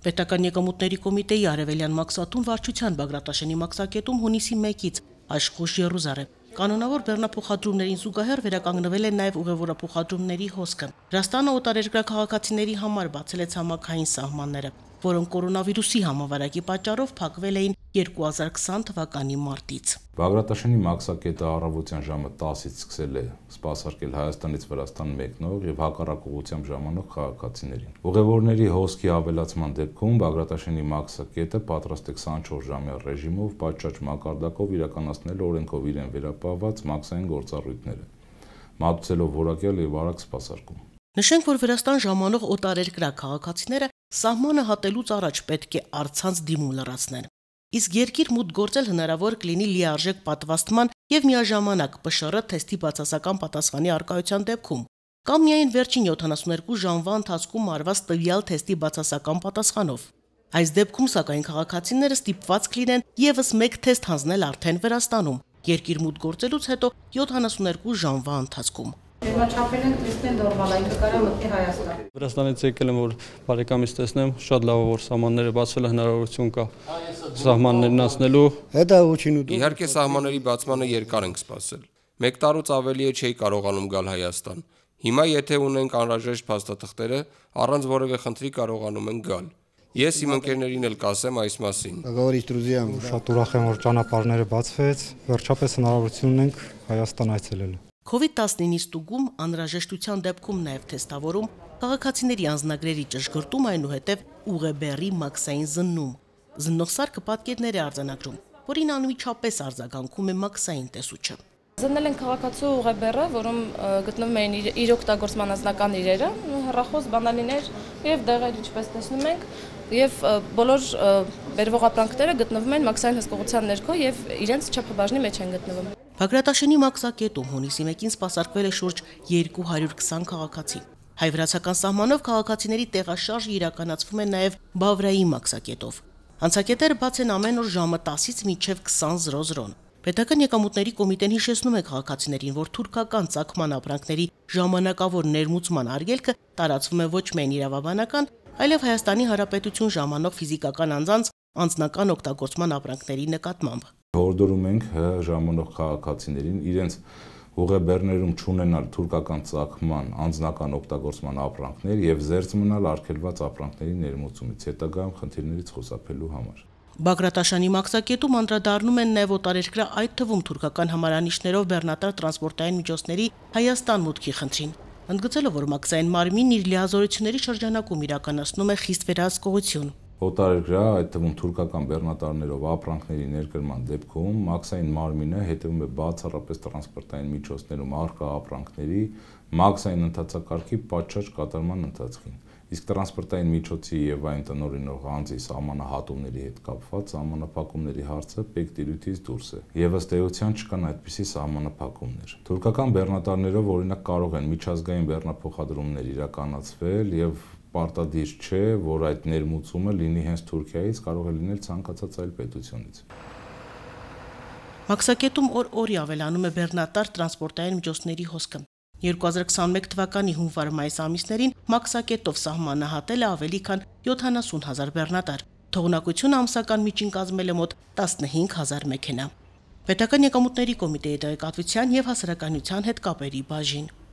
Պետական եկամուտների կոմիտեի արևելյան մաքսատուն վարչության Բագրատաշենի մաքսակետում հունիսի 1-ից աշխուժ Երուսաղեմ է։ Կանոնավոր բեռնափոխադրումներին զուգահեռ վերականգնվել է նաև ուղևորափոխադրումների հոսքը։ Վրաստանը օտարերկրյա քաղաքացիների համար բացել է ցամաքային սահմանները, որոնք կորոնավիրուսի համավարակի պատճառով փակվել էին 2020 թվականի մարտից։ Բագրատաշենի մաքսակետը առավոտյան ժամը 10-ից սկսել է սպասարկել Հայաստանից Վրաստան մեկնող եւ հակառակ ուղղությամբ ժամանող քաղաքացիներին։ Ուղևորների հոսքի ավելացման դեպքում Բագրատաշենի մաքսակետը պատրաստ է 24 ժամյա ռեժիմով պատշաճ մակարդակով իրականացնել օրենքով իրեն վերապահված մաքսային գործառույթները, մատուցելով որակյալ եւ արագ սպասարկում։ Նշենք, որ Վրաստան ժամանող օտարերկրյա քաղաքացիները սահմանը հատելուց առաջ պետք է առցանց դիմում լրացնեն։ Իսկ երկիր մուտք գործել հնարավոր կլինի լիարժեք պատվաստման եւ միաժամանակ ՊՇՌ թեստի բացասական պատասխանի արկայության դեպքում, կամ միայն վերջին 72 ժամվա ընթացքում արված տվյալ թեստի բացասական պատասխանով։ Այս դեպքում սակայն քաղաքացիները ստիպված կլինեն եւս մեկ թեստ հանձնել արդեն Վրաստանում, երկիր մուտք գործելուց հետո 72 ժամվա ընթացքում։ Չափել են տեսնեն նորմալ, կարա մտնի Հայաստան։ Վրաստանից եկել եմ, որ բարեկամից տեսնեմ, շատ լավ է, որ սահմանները բացվել, հնարավորություն կա սահմաններն անցնելու։ Իհարկե սահմանների բացմանը երկար ենք սպասել։ 1 տարուց ավելի է չէի կարողանում գալ Հայաստան։ Հիմա եթե ունենք անհրաժեշտ փաստաթղթերը, առանց որևէ խնդրի կարողանում ենք գալ։ Ես իմ ընկերներին էլ կասեմ այս մասին։ Շատ ուրախ եմ, որ ճանապարհները բացվեց, վերջապես հնարավորություն ունենք Հայաստան այցելելու։ COVID-19-ի ստուգում, անհրաժեշտության դեպքում նաև թեստավորում, քաղաքացիների անձնագրերի ճշգրտում, այնուհետև ուղեբեռի մաքսային զննում։ Զննող սարքը պատկերներ է արձանագրում, որին անմիջապես արձագանքում է մաքսային տեսուչը։ Զննել են քաղաքացու ուղեբեռը, որում գտնվում էին իր օգտագործման անձնական իրերը, հեռախոս, բանալիներ եւ դեղեր, ինչպես տեսնում ենք, եւ բոլոր բերվող ապրանքները գտնվում են մաքսային հսկողության ներքո եւ իրենց չափաբաժնի մեջ են գտնվում։ Բագրատաշենի մաքսակետում հունիսի 1-ին սպասարկվել է շուրջ 220 քաղաքացի։ Հայ-վրացական սահմանով քաղաքացիների տեղաշարժը իրականացվում է նաև Բավրայի մաքսակետով։ Անցակետերը բաց են ամեն օր ժամը 10-ից մինչև 20:00-ն։ Պետական եկամուտների կոմիտեն հիշեցնում է քաղաքացիներին, որ թուրքական ծագման ապրանքների ժամանակավոր ներմուծման արգելքը տարածվում է ոչ միայն իրավաբանական, այլև Հայաստանի Հանրապետություն ժամանող ֆիզիկական անձանց անձնական օգտագործման ապրանքների նկատմամբ։ Հորդորում ենք ժամանող քաղաքացիներին իրենց ուղեբեռներում չունենալ թուրքական ծագման անձնական օգտագործման ապրանքներ եւ զերծ մնալ արգելված ապրանքների ներմուծումից, հետագայում խնդիրներից խուսափելու համար։ Բագրատաշանի մաքսակետում անդրադառնում են նաև օտարերկրյա, այդ թվում թուրքական համարանիշներով բեռնատար տրանսպորտային միջոցների Հայաստան մուտքի խնդրին, ընդգծելով, որ մաքսային մարմինն իր լիազորությունների շրջանակում իրականացնում է խիստ վերահսկողություն։ Օտարերկրյա, այդ թվում թուրքական բեռնատարներով ապրանքների ներկրման դեպքում մաքսային մարմինը հետևում է բացառապես տրանսպորտային միջոցներում առկա ապրանքների մաքսային ընթացակարգի պատշաճ կատարման ընթացքին, իսկ տրանսպորտային միջոցի եւ այն տնօրինող անձի սահմանահատումների հետ կապված սահմանափակումների հարցը պեկտիրույթից դուրս է, եւ ըստ էության չկան այդպիսի սահմանափակումներ։ Թուրքական բեռնատարներով օրինակ կարող են միջազգային բեռնափոխադրումներ իրականացվել եւ պարտադիր չէ, որ այդ ներմուծումը լինի հենց Թուրքիայից, կարող է լինել ցանկացած այլ պետությունից։ Մաքսակետում օր-օրի ավելանում է բեռնատար տրանսպորտային միջոցների հոսքը։ 2021 թվականի հունվար-մայիս ամիսներին մաքսակետով սահմանահատել է ավելի քան 70,000 բեռնատար։ Թողունակությունը ամսական միջին կազմել է մոտ 15,000 մեքենա։ Պետական եկամուտների կոմիտեի տեղեկատվության եւ հասարակայնության հետ կապերի բաժին։